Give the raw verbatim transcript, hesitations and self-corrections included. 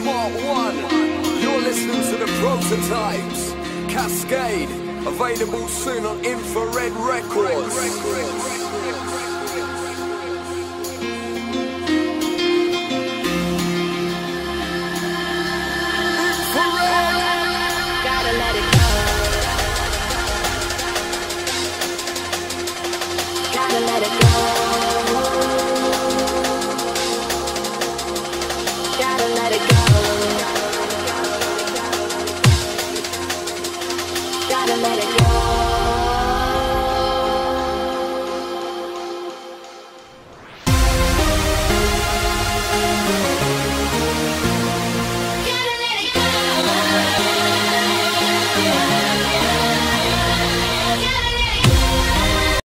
part one. You're listening to the prototypes. Cascade, available soon on Infrared Records. Gotta let it go. Gotta let it go.